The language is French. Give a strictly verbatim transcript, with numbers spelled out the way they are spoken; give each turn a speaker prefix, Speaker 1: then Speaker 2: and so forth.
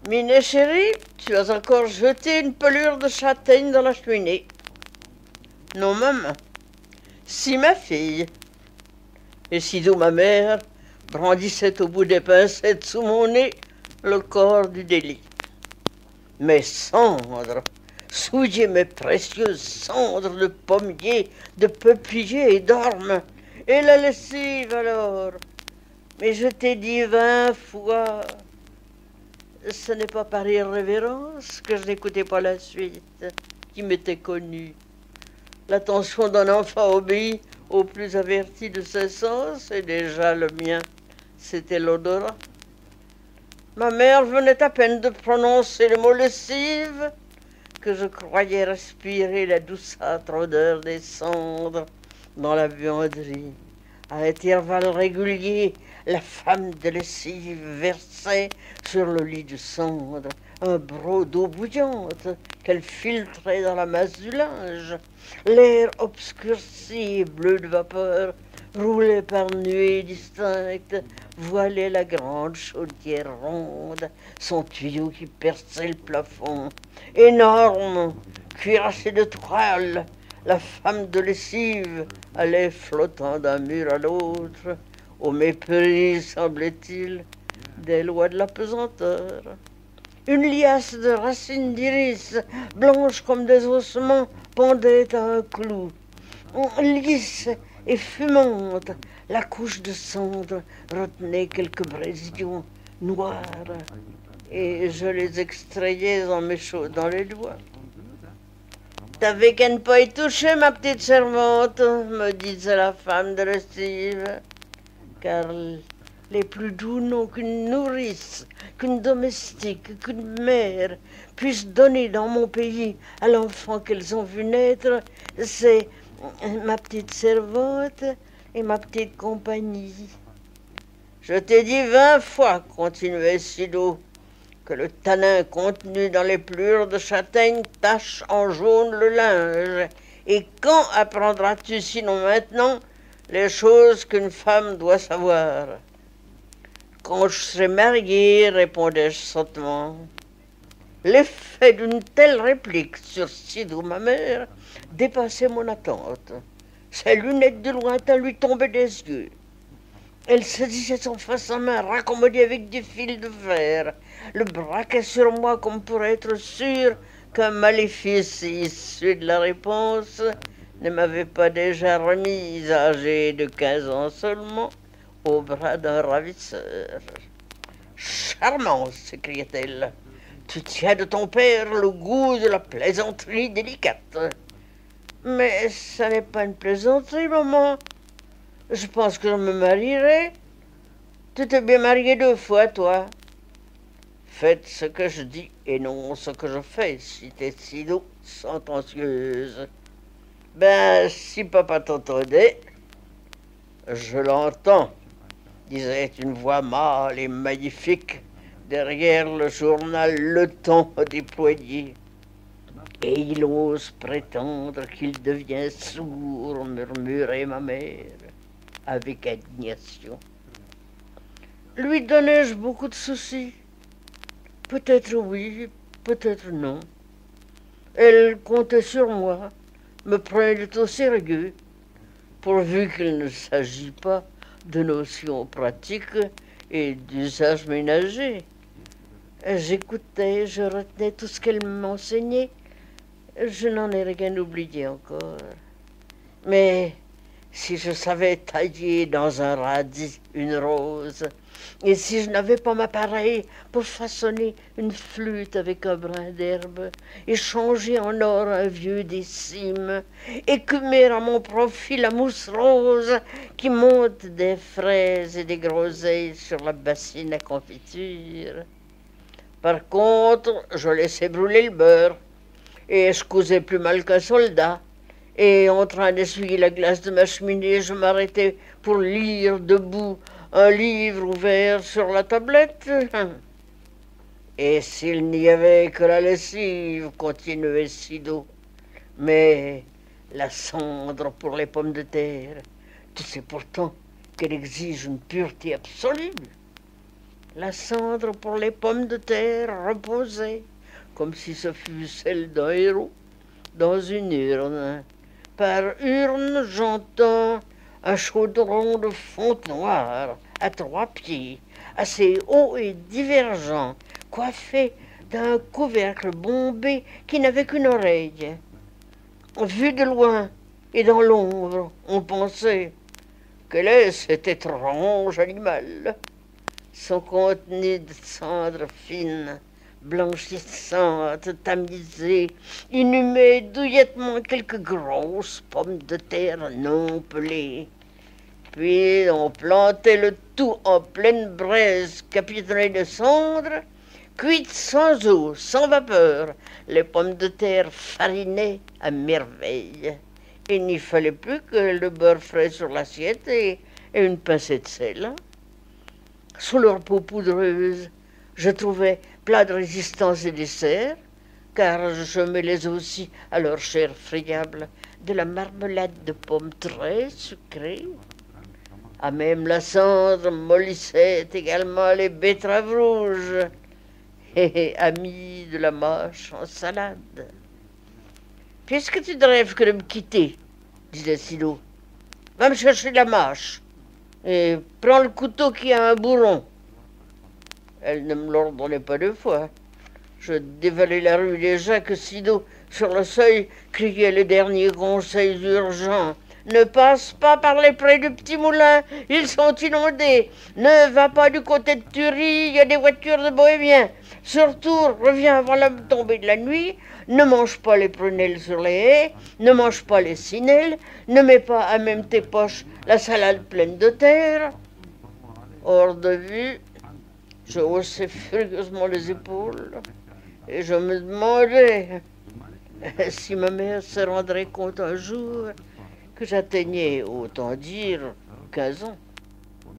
Speaker 1: Minet chéri, tu as encore jeté une pelure de châtaigne dans la cheminée. Non, maman. Si, ma fille. Et sitôt ma mère brandissait au bout des pincettes sous mon nez le corps du délit. Mes cendres, souillez mes précieuses cendres de pommier, de peuplier et d'orme. Et la lessive alors. Mais je t'ai dit vingt fois, ce n'est pas par irrévérence que je n'écoutais pas la suite, qui m'était connue. L'attention d'un enfant obéit au plus averti de ses sens, et déjà le mien, c'était l'odorat. Ma mère venait à peine de prononcer le mot lessive que je croyais respirer la douceâtre odeur des cendres dans la buanderie. À intervalles réguliers, la femme de lessive versait sur le lit de cendres un broc d'eau bouillante qu'elle filtrait dans la masse du linge. L'air obscurci et bleu de vapeur roulait par nuées distinctes, voilait la grande chaudière ronde, son tuyau qui perçait le plafond. Énorme, cuirassée de toile, la femme de lessive allait flottant d'un mur à l'autre, au mépris, semblait-il, des lois de la pesanteur. Une liasse de racines d'iris, blanches comme des ossements, pendait à un clou. Lisse et fumante, la couche de cendre retenait quelques brésillons noirs, et je les extrayais en m'échaudant les doigts. T'avais qu'à ne pas y toucher, ma petite servante, me disait la femme de lessive, car les plus doux n'ont qu'une nourrice, qu'une domestique, qu'une mère puisse donner dans mon pays à l'enfant qu'elles ont vu naître. C'est ma petite servante et ma petite compagnie. Je t'ai dit vingt fois, continuait Sido, que le tanin contenu dans les pelures de châtaigne tache en jaune le linge. Et quand apprendras-tu, sinon maintenant, les choses qu'une femme doit savoir? Quand je serai mariée, répondais-je sottement. L'effet d'une telle réplique sur Sido, ma mère, dépassait mon attente. Ses lunettes de lointain lui tombaient des yeux. Elle saisissait son face en main, raccommodée avec du fil de fer, le braquait sur moi comme pour être sûre qu'un maléfice issu de la réponse ne m'avait pas déjà remise, âgée de quinze ans seulement, au bras d'un ravisseur. « Charmant !» s'écriait-elle. « Tu tiens de ton père le goût de la plaisanterie délicate. »« Mais ça n'est pas une plaisanterie, maman. Je pense que je me marierai. Tu t'es bien marié deux fois, toi. » « Faites ce que je dis et non ce que je fais, citait Sido, sentencieuse. »« Ben, si papa t'entendait. »« Je l'entends, » disait une voix mâle et magnifique derrière le journal Le Temps déployé. « Et il ose prétendre qu'il devient sourd, murmurait ma mère, avec indignation. Lui donnais-je beaucoup de soucis? Peut-être oui, peut-être non. Elle comptait sur moi, me prenait au sérieux, pourvu qu'il ne s'agit pas de notions pratiques et d'usages ménagers. J'écoutais, je retenais tout ce qu'elle m'enseignait. Je n'en ai rien oublié encore. Mais si je savais tailler dans un radis une rose, et si je n'avais pas ma pareille pour façonner une flûte avec un brin d'herbe, et changer en or un vieux décime, écumer à mon profit la mousse rose qui monte des fraises et des groseilles sur la bassine à confiture. Par contre, je laissais brûler le beurre, et je cousais plus mal qu'un soldat. Et en train d'essuyer la glace de ma cheminée, je m'arrêtais pour lire debout un livre ouvert sur la tablette. Et s'il n'y avait que la lessive, continuait Sido, mais la cendre pour les pommes de terre, tu sais pourtant qu'elle exige une pureté absolue. La cendre pour les pommes de terre reposait, comme si ce fût celle d'un héros, dans une urne. Par urne, j'entends un chaudron de fonte noire, à trois pieds, assez haut et divergent, coiffé d'un couvercle bombé qui n'avait qu'une oreille. Vu de loin et dans l'ombre, on pensait: quel est cet étrange animal? Son contenu de cendre fine, blanchissante, tamisée, inhumait douillettement quelques grosses pommes de terre non pelées. Puis on plantait le tout en pleine braise capitonnée de cendre, cuites sans eau, sans vapeur, les pommes de terre farinaient à merveille. Il n'y fallait plus que le beurre frais sur l'assiette et, et une pincée de sel. Sous leur peau poudreuse, je trouvais plat de résistance et dessert, car je mêlais aussi à leur chair friable de la marmelade de pommes très sucrée. À même la cendre mollissait également les betteraves rouges, et amis de la mâche en salade. Puisque tu ne rêves que de me quitter, disait Silo, va me chercher la mâche et prends le couteau qui a un bourron. Elle ne me l'ordonnait pas deux fois. Je dévalais la rue déjà que Sido, sur le seuil, criait les derniers conseils urgents. Ne passe pas par les prés du petit moulin, ils sont inondés. Ne va pas du côté de Thury, il y a des voitures de bohémiens. Surtout, reviens avant la tombée de la nuit. Ne mange pas les prunelles sur les haies, ne mange pas les sinelles, ne mets pas à même tes poches la salade pleine de terre. Hors de vue, je haussais furieusement les épaules et je me demandais si ma mère se rendrait compte un jour que j'atteignais, autant dire, quinze ans.